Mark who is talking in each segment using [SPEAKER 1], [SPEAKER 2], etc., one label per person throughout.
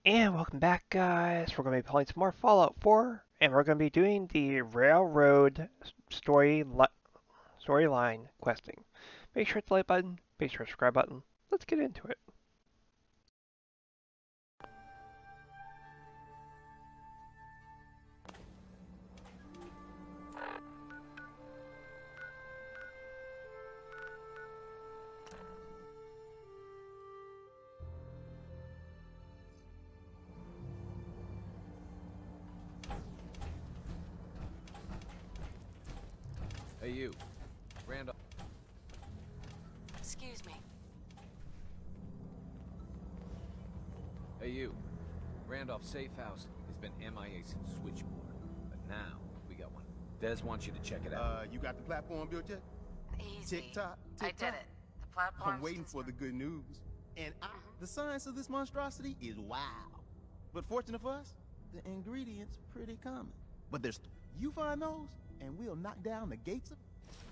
[SPEAKER 1] And welcome back, guys. We're going to be playing some more Fallout 4, and we're going to be doing the Railroad storyline questing. Make sure to hit the like button, make sure to subscribe button. Let's get into it.
[SPEAKER 2] Hey, you. Randolph.
[SPEAKER 3] Excuse me.
[SPEAKER 2] Hey, you. Randolph's safe house has been MIA since Switchboard, but now we got one. Des wants you to check it out.
[SPEAKER 4] You got the platform built yet?
[SPEAKER 3] Easy.
[SPEAKER 4] Tick-tock,
[SPEAKER 3] I
[SPEAKER 4] tick-tock.
[SPEAKER 3] did it. The platform.
[SPEAKER 4] I'm waiting for the good news. And the science of this monstrosity is wow. But fortunate for us, the ingredients pretty common. But there's you find those, and we'll knock down the gates of...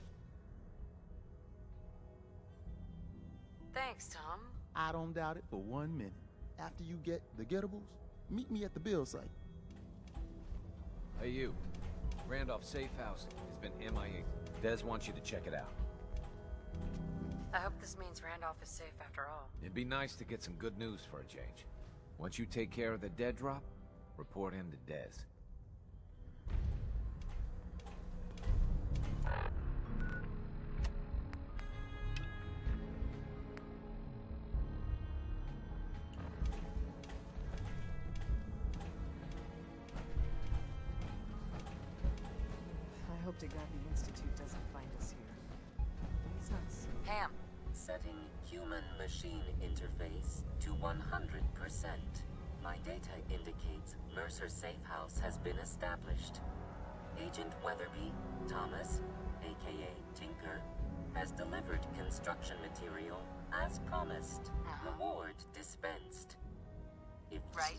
[SPEAKER 3] Thanks, Tom.
[SPEAKER 4] I don't doubt it for 1 minute. After you get the gettables, meet me at the build site.
[SPEAKER 2] Hey, you. Randolph's safe house has been MIA. Des wants you to check it out.
[SPEAKER 3] I hope this means Randolph is safe after all.
[SPEAKER 2] It'd be nice to get some good news for a change. Once you take care of the dead drop, report in to Des.
[SPEAKER 5] I hope to God the Institute doesn't find us here. It's not so.
[SPEAKER 3] Ham.
[SPEAKER 6] Setting human-machine interface to 100%. My data indicates Mercer's safe house has been established. Agent Weatherby, Thomas, aka Tinker, has delivered construction material as promised. Reward dispensed. If
[SPEAKER 3] Right.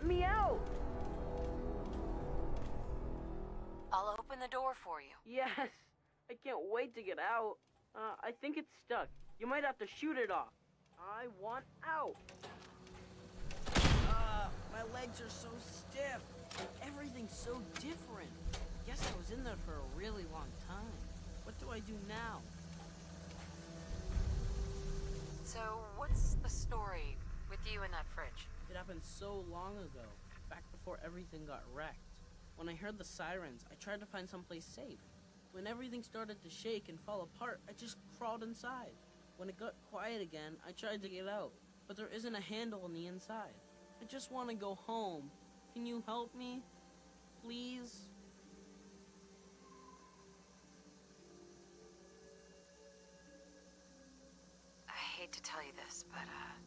[SPEAKER 7] me out!
[SPEAKER 3] I'll open the door for you.
[SPEAKER 7] Yes! I can't wait to get out. I think it's stuck. You might have to shoot it off. I want out! My legs are so stiff. Everything's so different. Guess I was in there for a really long time. What do I do now?
[SPEAKER 3] So, what's the story with you in that fridge?
[SPEAKER 7] It happened so long ago, back before everything got wrecked. When I heard the sirens, I tried to find someplace safe. When everything started to shake and fall apart, I just crawled inside. When it got quiet again, I tried to get out, but there isn't a handle on the inside. I just want to go home. Can you help me? Please?
[SPEAKER 3] I hate to tell you this, but,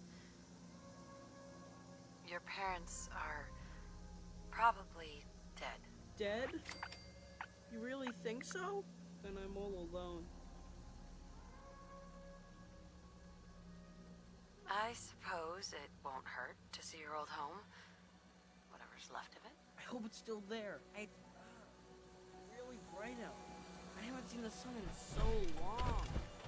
[SPEAKER 3] your parents are probably dead.
[SPEAKER 7] Dead? You really think so? Then I'm all alone.
[SPEAKER 3] I suppose it won't hurt to see your old home. Whatever's left of it.
[SPEAKER 7] I hope it's still there. It's really bright out. I haven't seen the sun in so long.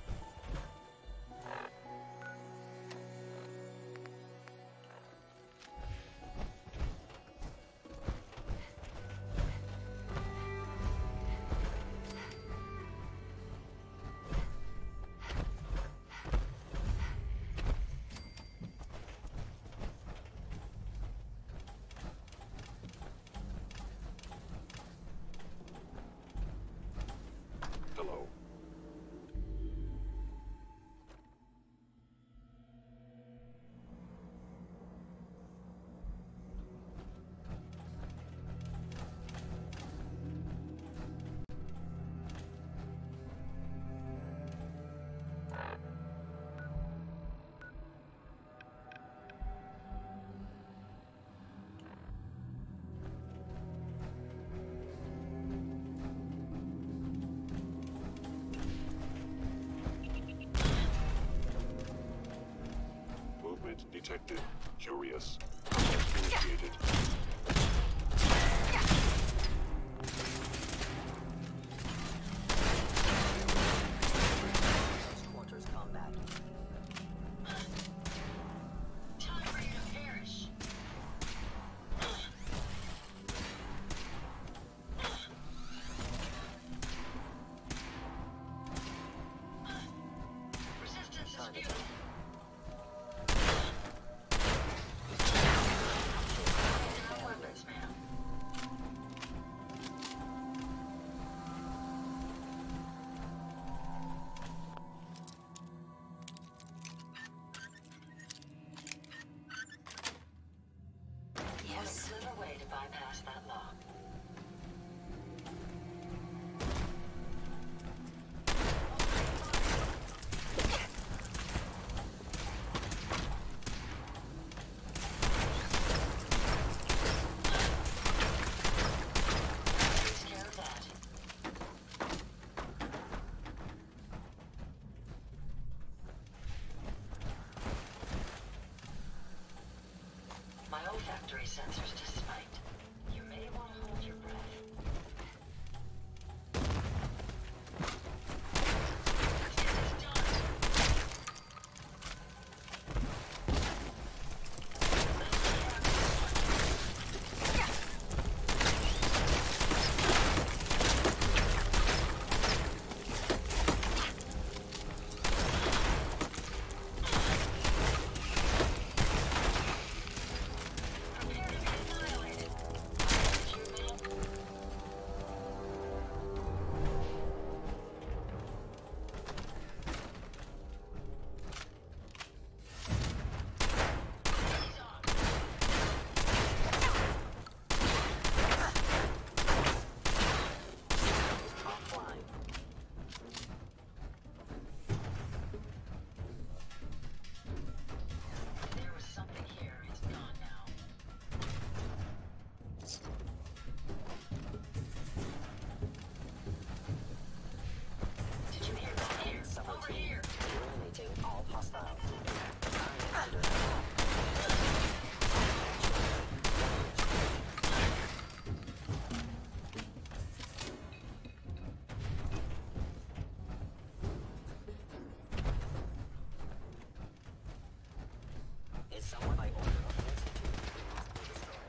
[SPEAKER 8] Hello. Movement detected. Curious. Initiated.
[SPEAKER 6] Quarters combat.
[SPEAKER 3] Time for you to perish. Resistance is futile. No weapons, ma'am. Yes. There's a way to bypass that lock. Takes care of that. My olfactory sensors just spiked. You may want to hold your breath. Get this done. Prepare to be fired.
[SPEAKER 9] someone by order of the Institute or destroyed.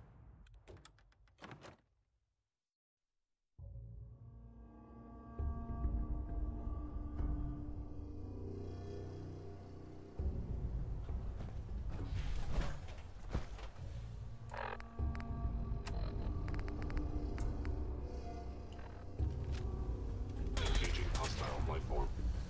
[SPEAKER 8] Engaging hostile life form.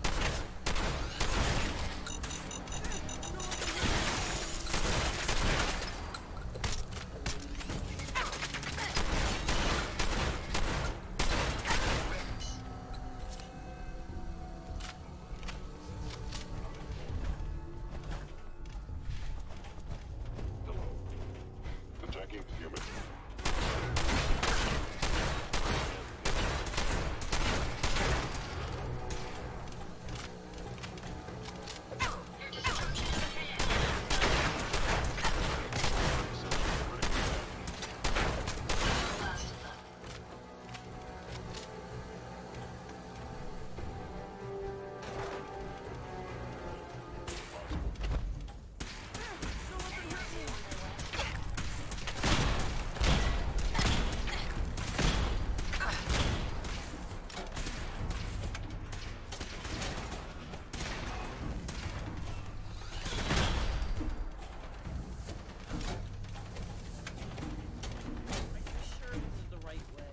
[SPEAKER 8] Hello. Attacking human.
[SPEAKER 3] Your destruction is ahead. The last of them.
[SPEAKER 7] Are you sure this is the right way?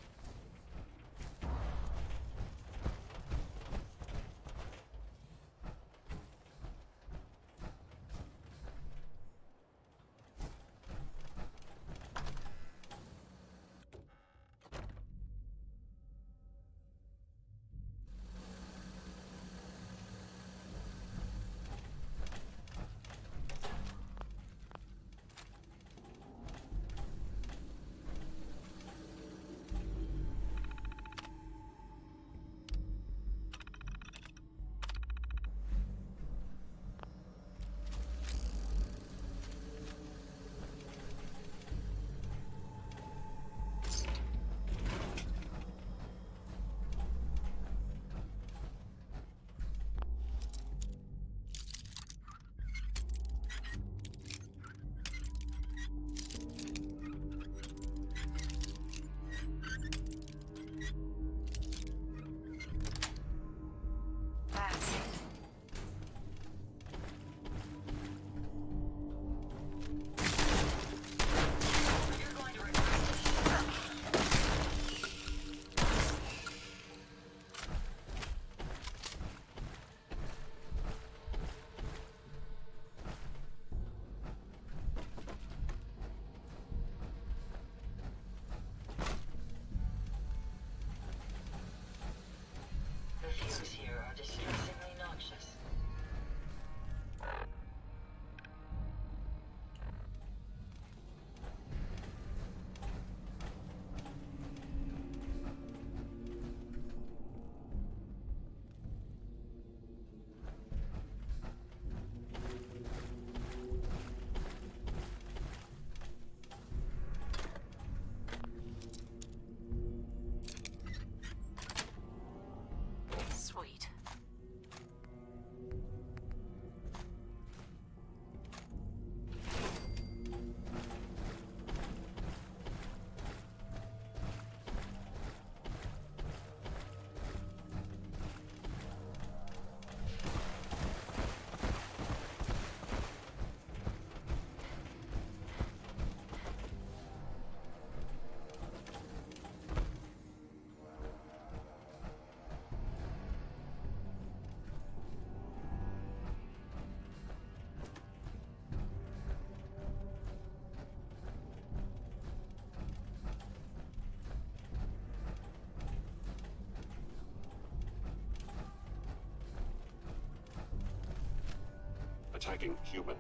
[SPEAKER 5] That's it.
[SPEAKER 3] You're going to regret this. The fumes here are distressingly noxious.
[SPEAKER 5] Sweet.
[SPEAKER 8] Attacking human.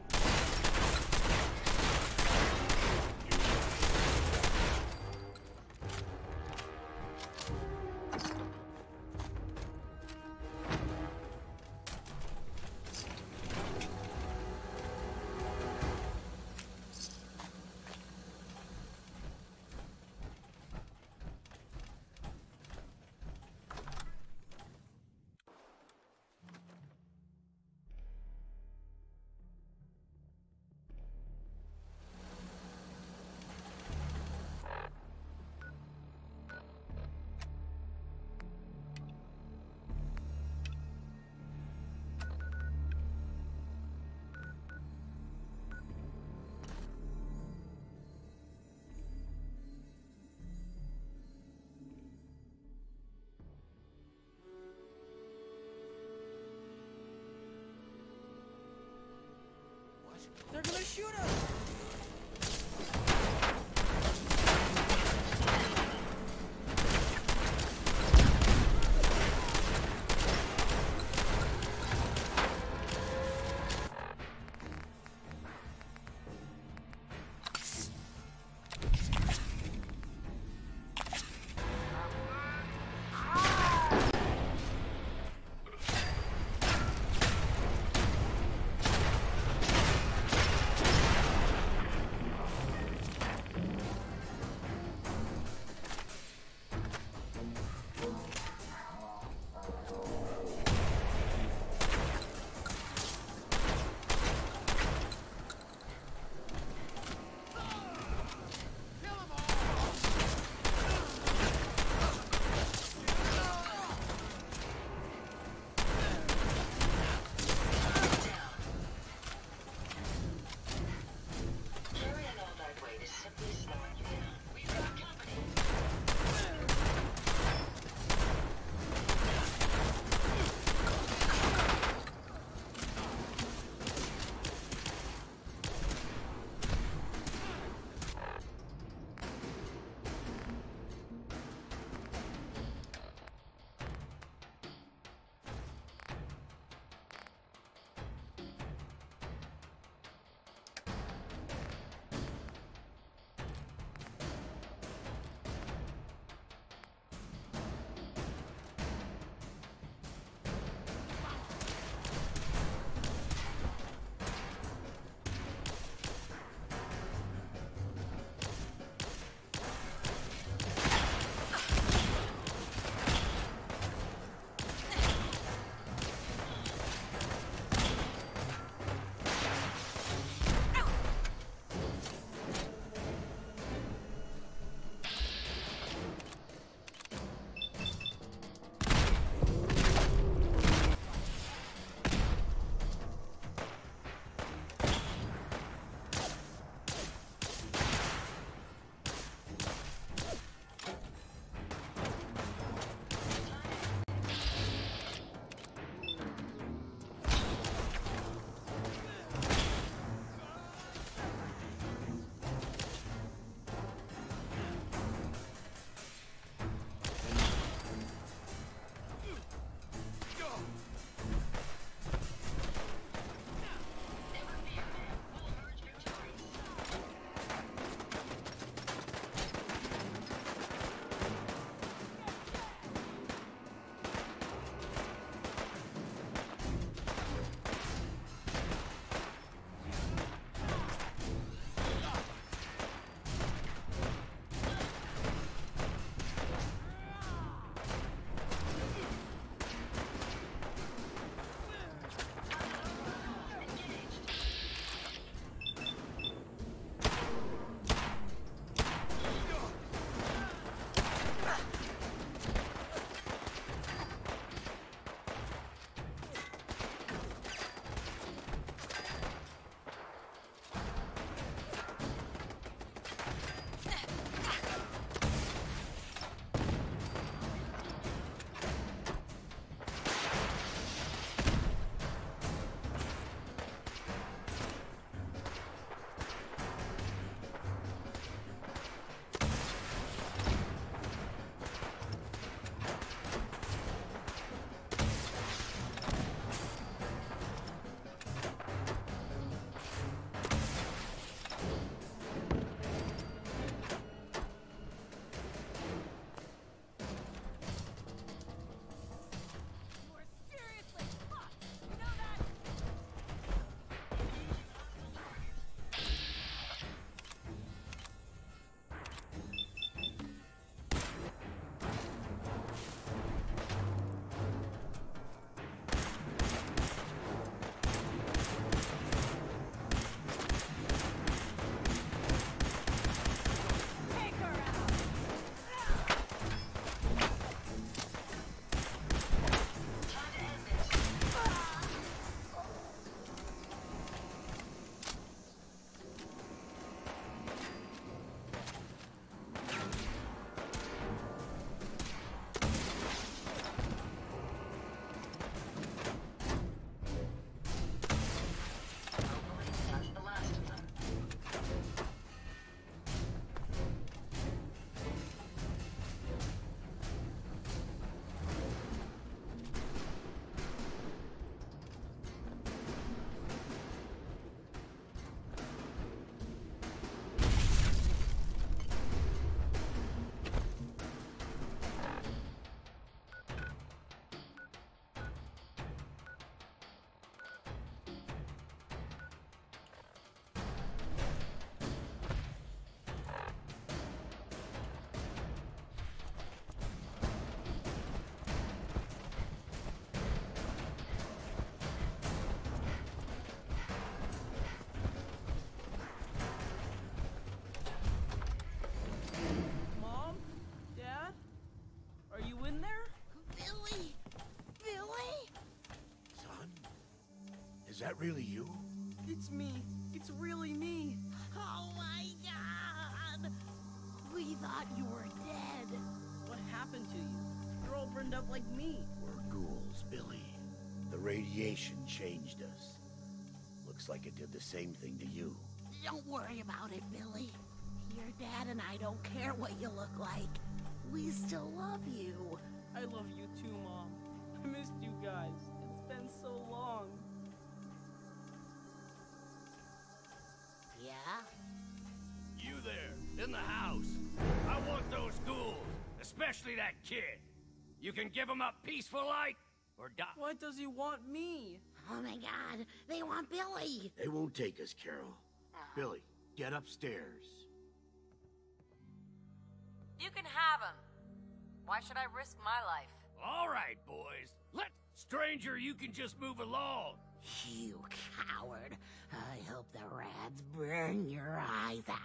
[SPEAKER 10] shoot us! that really you?
[SPEAKER 7] It's me. It's really me.
[SPEAKER 11] Oh my god! We thought you were dead.
[SPEAKER 7] What happened to you? You're all burned up like me.
[SPEAKER 10] We're ghouls, Billy. The radiation changed us. Looks like it did the same thing to you.
[SPEAKER 11] Don't worry about it, Billy. Your dad and I don't care what you look like. We still love you.
[SPEAKER 7] I love you too, Mom. I missed you guys. It's been so long.
[SPEAKER 11] Yeah?
[SPEAKER 10] You there, in the house. I want those ghouls, especially that kid. You can give him up peaceful like, or die.
[SPEAKER 7] Why does he want me?
[SPEAKER 11] Oh my god, they want Billy!
[SPEAKER 10] They won't take us, Carol. Billy, get upstairs.
[SPEAKER 12] You can have him. Why should I risk my life?
[SPEAKER 10] All right, boys. Stranger, you can just move along.
[SPEAKER 11] You coward. I hope the rads burn your eyes out.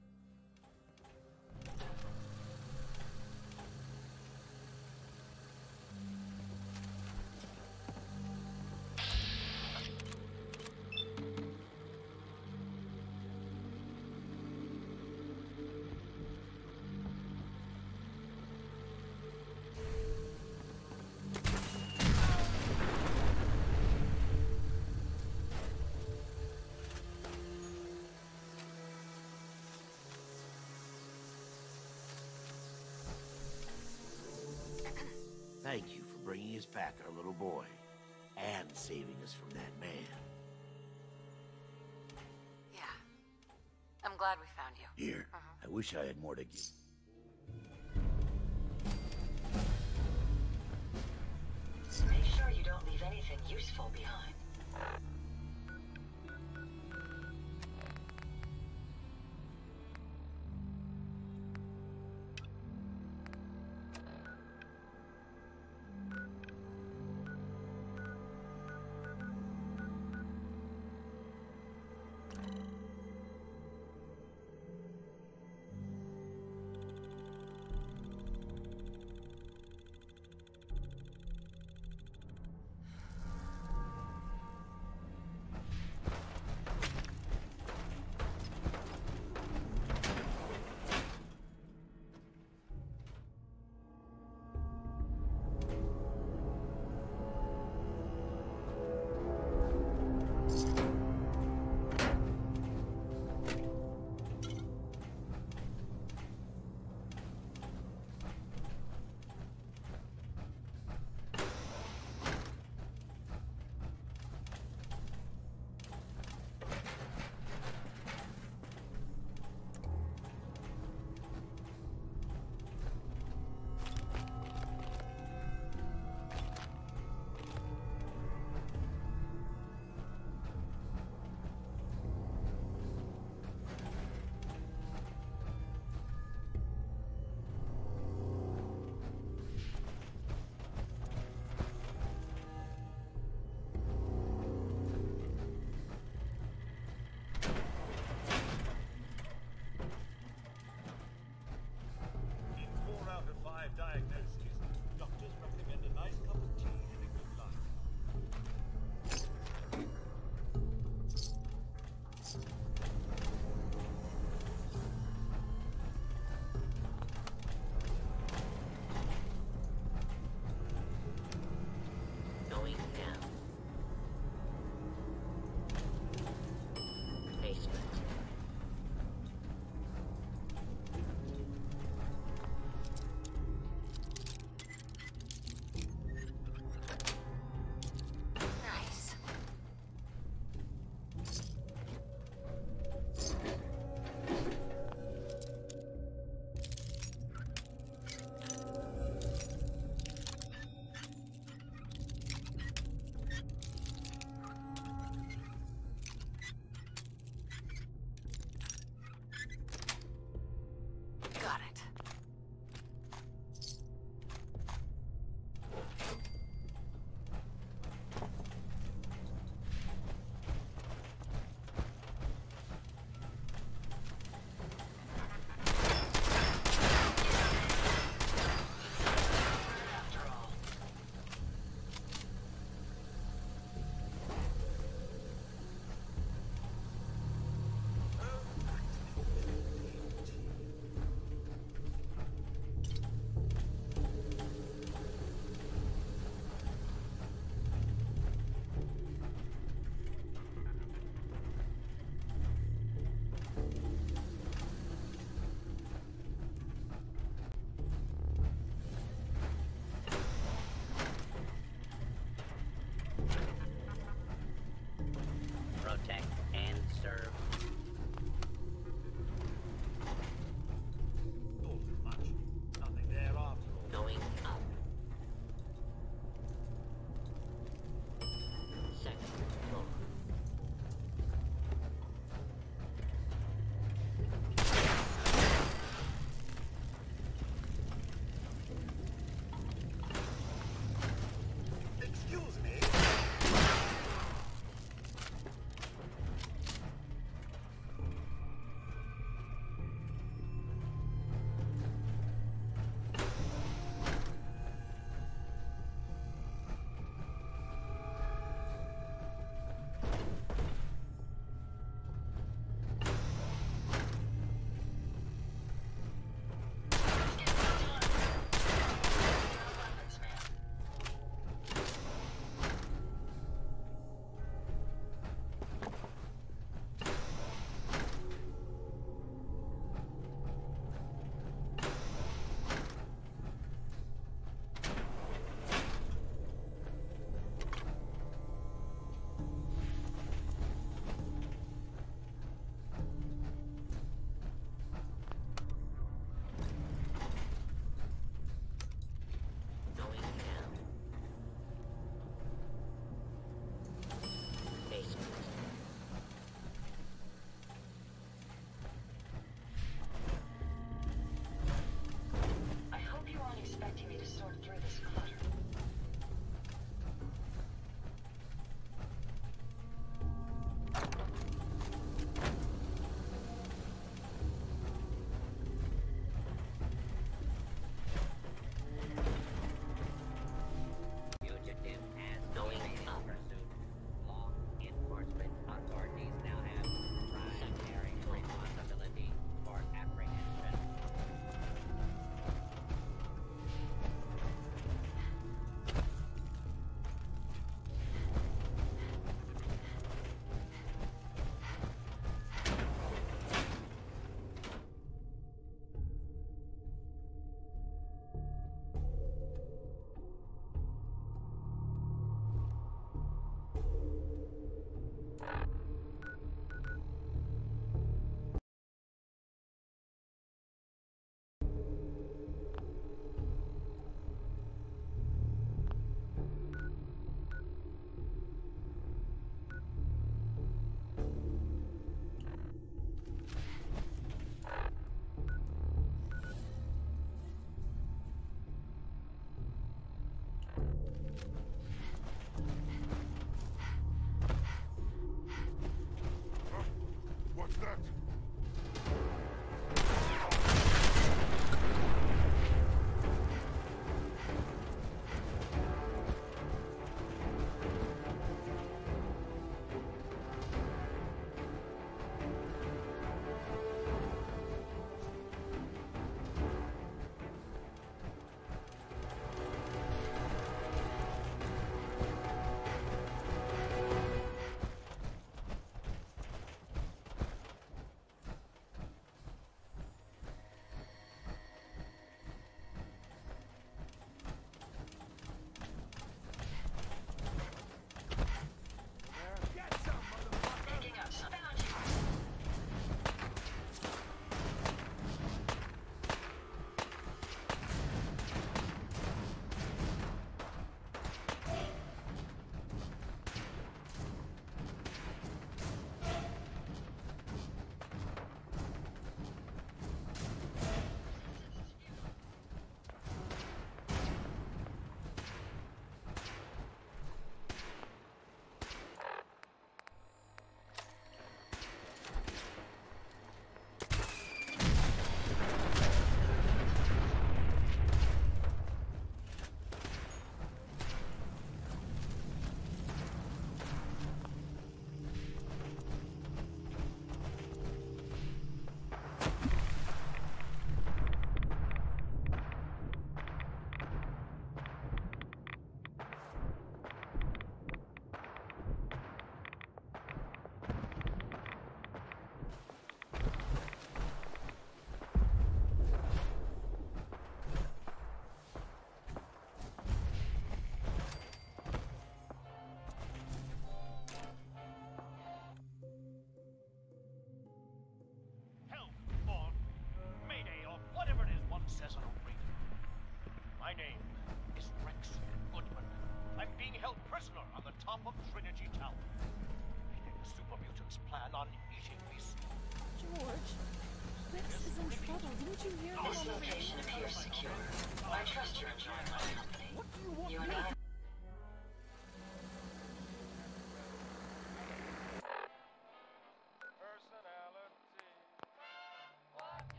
[SPEAKER 10] Thank you for bringing us back our little boy, and saving us from that man.
[SPEAKER 12] Yeah. I'm glad we found you.
[SPEAKER 10] Here, I wish I had more to give.
[SPEAKER 3] Make sure you don't leave anything useful behind.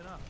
[SPEAKER 13] Listen up.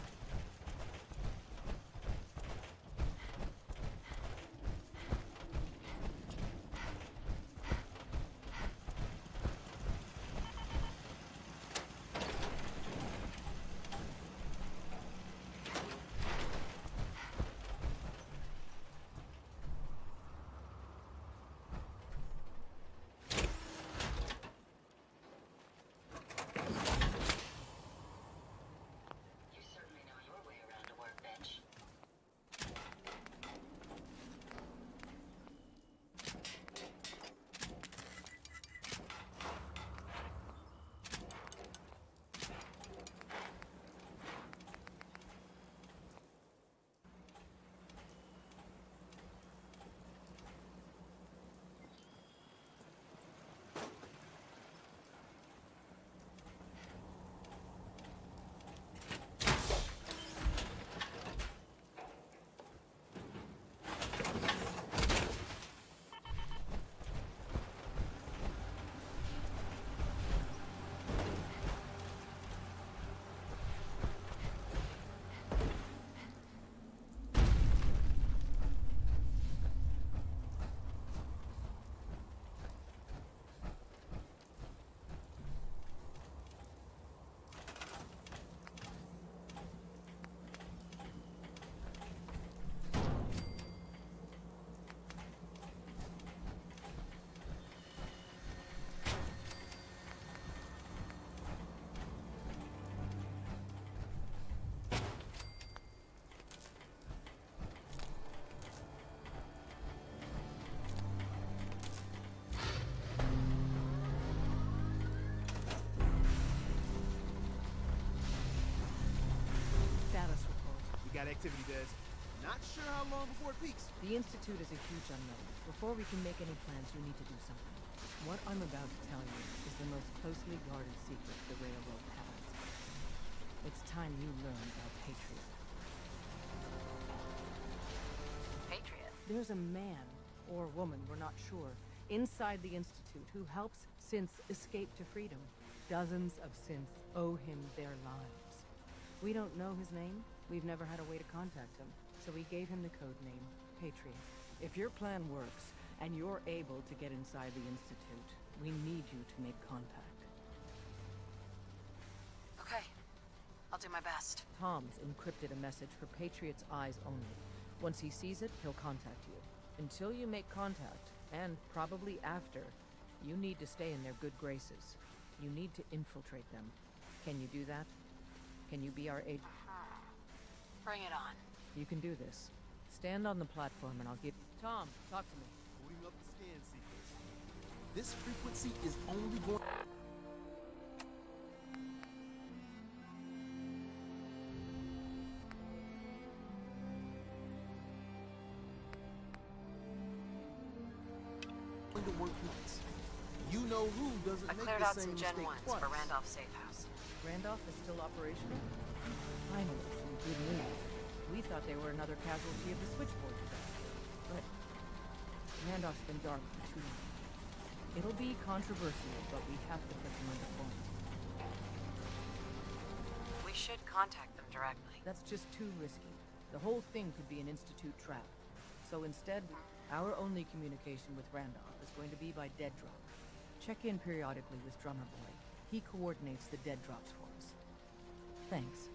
[SPEAKER 4] Got activity, Des. Not sure how long before it peaks.
[SPEAKER 5] The Institute is a huge unknown. Before we can make any plans, you need to do something. What I'm about to tell you is the most closely guarded secret the RailRoad has. It's time you learn about Patriot.
[SPEAKER 12] Patriot?
[SPEAKER 5] There's a man, or woman, we're not sure, inside the Institute who helps synths escape to freedom. Dozens of synths owe him their lives. We don't know his name. We've never had a way to contact him, so we gave him the code name, Patriot. If your plan works, and you're able to get inside the Institute, we need you to make contact.
[SPEAKER 12] Okay. I'll do my best.
[SPEAKER 5] Tom's encrypted a message for Patriot's eyes only. Once he sees it, he'll contact you. Until you make contact, and probably after, you need to stay in their good graces. You need to infiltrate them. Can you do that? Can you be our agent?
[SPEAKER 12] Bring it on.
[SPEAKER 5] You can do this. Stand on the platform and I'll give... Tom, talk to me.
[SPEAKER 4] Booting up the scan sequence. This frequency is only going... to work once. You know who doesn't
[SPEAKER 12] I
[SPEAKER 4] make
[SPEAKER 12] cleared
[SPEAKER 4] the
[SPEAKER 12] out
[SPEAKER 4] same
[SPEAKER 12] some Gen
[SPEAKER 4] mistake
[SPEAKER 12] 1s
[SPEAKER 4] twice.
[SPEAKER 12] for Randolph's safe house.
[SPEAKER 5] Randolph is still operational? Finally, some good news. We thought they were another casualty of the switchboard disaster. But Randolph's been dark for too long. It'll be controversial, but we have to put them under point.
[SPEAKER 12] We should contact them directly.
[SPEAKER 5] That's just too risky. The whole thing could be an Institute trap. So instead, our only communication with Randolph is going to be by dead drop. Check in periodically with Drummer Boy. He coordinates the dead drops for us. Thanks.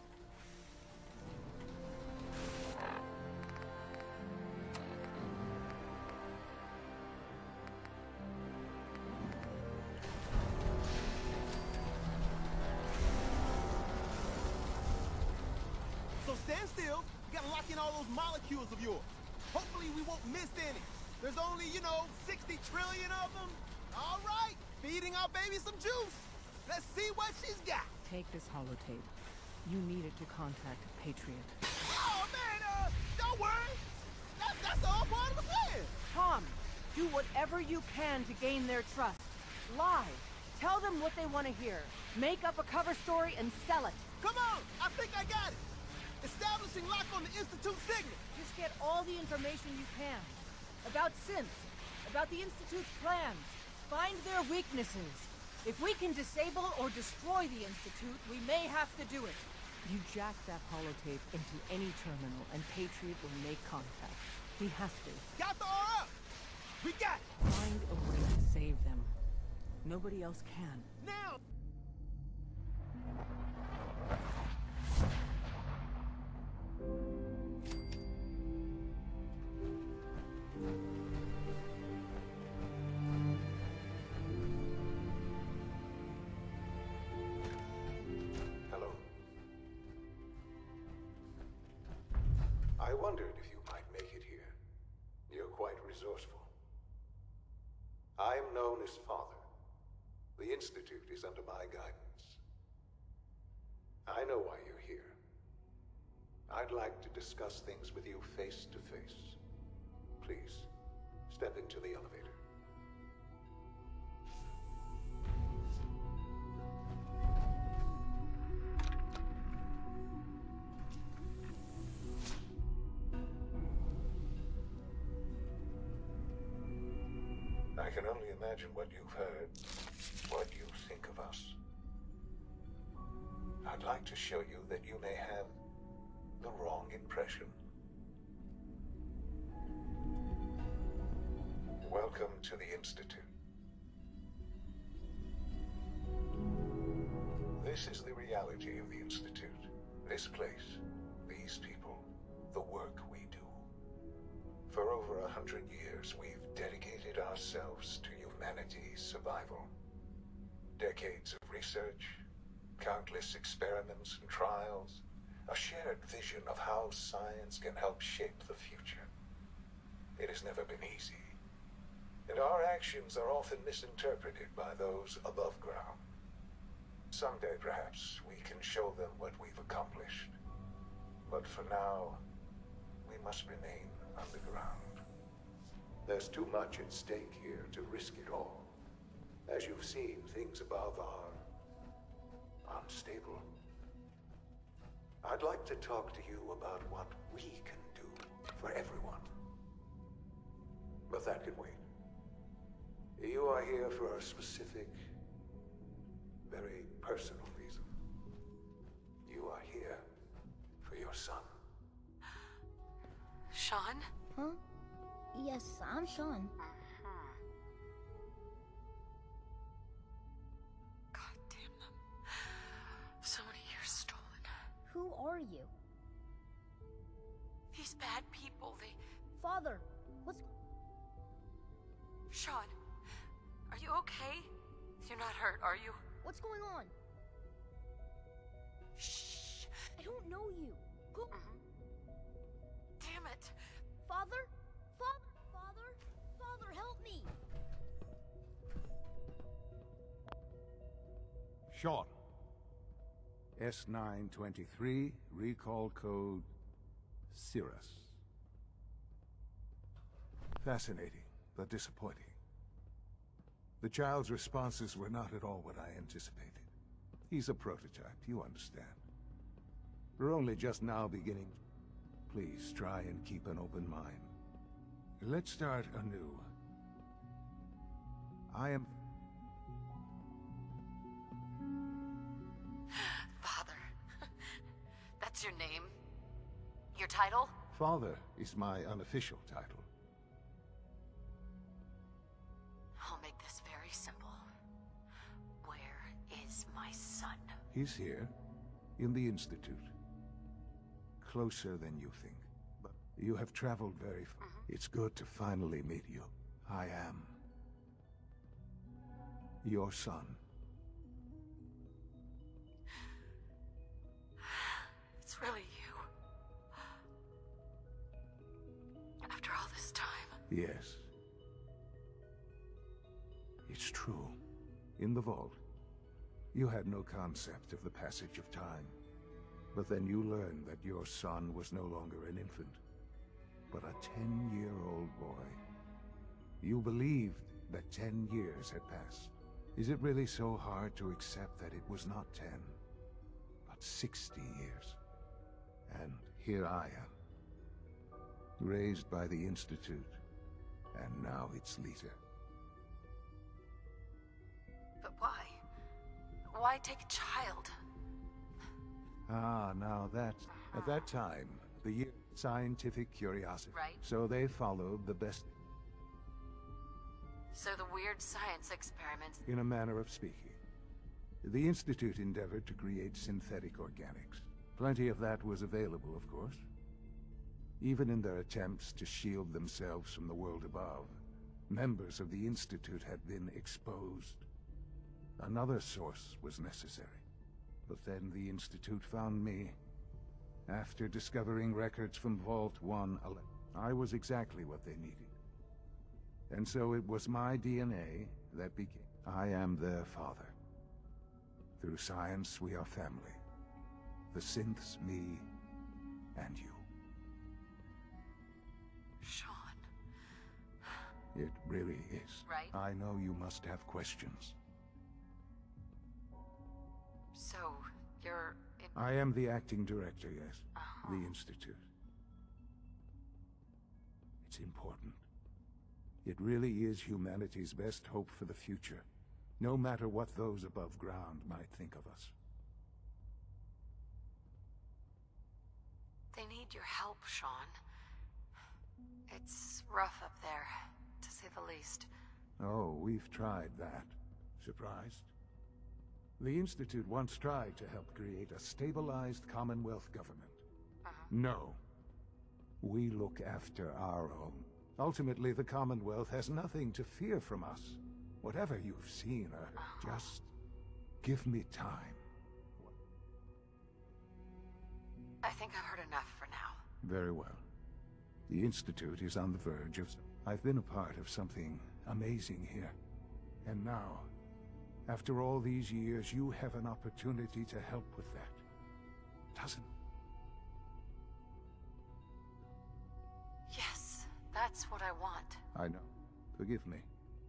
[SPEAKER 4] So stand still. We gotta lock in all those molecules of yours. Hopefully we won't miss any. There's only, 60 trillion of them. All right, feeding our baby some juice. Let's see what she's got.
[SPEAKER 5] Take this holotape. You need it to contact Patriot.
[SPEAKER 4] Oh, man, don't worry. That's all part of the plan.
[SPEAKER 5] Tom, do whatever you can to gain their trust. Lie. Tell them what they want to hear. Make up a cover story and sell it.
[SPEAKER 4] Come on, I think I got it. Establishing lock on the Institute signal.
[SPEAKER 5] Just get all the information you can. About synths. About the Institute's plans. Find their weaknesses. If we can disable or destroy the Institute, we may have to do it. You jack that holotape into any terminal, and Patriot will make contact. He has to.
[SPEAKER 4] Got the R up! We got it!
[SPEAKER 5] Find a way to save them. Nobody else can.
[SPEAKER 4] Now!
[SPEAKER 13] Hello. I wondered if you might make it here. You're quite resourceful. I'm known as Father. The Institute is under my guidance. I know why you're here. I'd like to discuss things with you face to face. Please, step into the elevator. I can only imagine what you've heard, what you think of us. I'd like to show you that you may have the wrong impression. Welcome to the Institute. This is the reality of the Institute. This place, these people, the work we do. For over 100 years, we've dedicated ourselves to humanity's survival. Decades of research, countless experiments and trials, a shared vision of how science can help shape the future. It has never been easy, and our actions are often misinterpreted by those above ground. Someday, perhaps, we can show them what we've accomplished. But for now, we must remain underground. There's too much at stake here to risk it all. As you've seen, things above are unstable. I'd like to talk to you about what we can do for everyone. But that can wait. You are here for a specific, very personal reason. You are here for your son.
[SPEAKER 12] Sean?
[SPEAKER 14] Huh? Yes, I'm Sean.
[SPEAKER 12] God damn them. So many years stolen.
[SPEAKER 14] Who are you?
[SPEAKER 12] These bad people, they...
[SPEAKER 14] Father, what's...
[SPEAKER 12] Sean, are you okay? You're not hurt, are you?
[SPEAKER 14] What's going on?
[SPEAKER 12] Shh.
[SPEAKER 14] I don't know you. Go...
[SPEAKER 12] Damn it.
[SPEAKER 14] Father? Father, help me!
[SPEAKER 15] Sean. S923, recall code Cirrus. Fascinating, but disappointing. The child's responses were not at all what I anticipated. He's a prototype, you understand. We're only just now beginning. Please try and keep an open mind. Let's start anew. I am...
[SPEAKER 12] Father. That's your name? Your title?
[SPEAKER 15] Father is my unofficial title.
[SPEAKER 12] I'll make this very simple. Where is my son?
[SPEAKER 15] He's here, in the Institute. Closer than you think. But you have traveled very far. It's good to finally meet you. I am your son.
[SPEAKER 12] It's really you. After all this time.
[SPEAKER 15] Yes. It's true. In the vault, you had no concept of the passage of time. But then you learned that your son was no longer an infant, but a 10-year-old boy. You believed that 10 years had passed. Is it really so hard to accept that it was not 10, but 60 years? And here I am, raised by the Institute, and now its leader.
[SPEAKER 12] But why? Why take a child?
[SPEAKER 15] Ah, now that's... At that time, the year scientific curiosity.
[SPEAKER 12] Right.
[SPEAKER 15] So they followed the best...
[SPEAKER 12] So the weird science experiments...
[SPEAKER 15] In a manner of speaking. The Institute endeavored to create synthetic organics. Plenty of that was available, of course. Even in their attempts to shield themselves from the world above, members of the Institute had been exposed. Another source was necessary. But then the Institute found me. After discovering records from Vault 111, I was exactly what they needed. And so it was my DNA that became... I am their father. Through science, we are family. The synths, me, and you.
[SPEAKER 12] Sean.
[SPEAKER 15] It really is.
[SPEAKER 12] Right?
[SPEAKER 15] I know you must have questions.
[SPEAKER 12] So, you're...
[SPEAKER 15] I am the acting director, yes. The Institute. It's important. It really is humanity's best hope for the future, no matter what those above ground might think of us.
[SPEAKER 12] They need your help, Sean. It's rough up there, to say the least.
[SPEAKER 15] Oh, we've tried that. Surprised? The Institute once tried to help create a stabilized Commonwealth government. No. We look after our own. Ultimately, the Commonwealth has nothing to fear from us. Whatever you've seen or heard, just give me time.
[SPEAKER 12] I think I've heard enough for now.
[SPEAKER 15] Very well. The Institute is on the verge of... I've been a part of something amazing here. And now, after all these years, you have an opportunity to help with that. Doesn't...
[SPEAKER 12] Yes, that's what I want.
[SPEAKER 15] I know. Forgive me.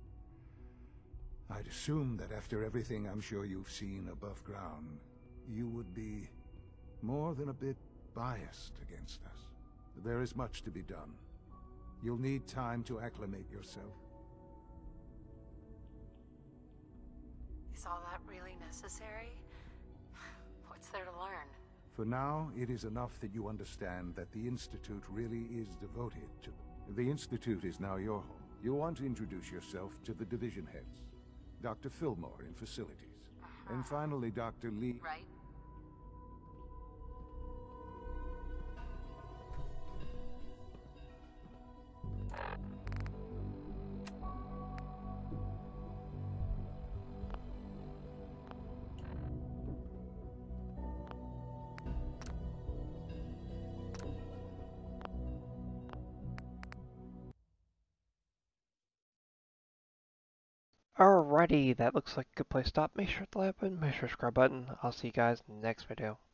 [SPEAKER 15] I'd assume that after everything I'm sure you've seen above ground, you would be more than a bit biased against us. There is much to be done. You'll need time to acclimate yourself.
[SPEAKER 12] Is all that really necessary? What's there to learn?
[SPEAKER 15] For now, it is enough that you understand that the Institute really is devoted to... The Institute is now your home. You'll want to introduce yourself to the division heads. Dr. Fillmore in facilities. And finally, Dr. Lee...
[SPEAKER 12] Right.
[SPEAKER 1] Alrighty, that looks like a good place to stop. Make sure to like button, make sure to subscribe button. I'll see you guys in the next video.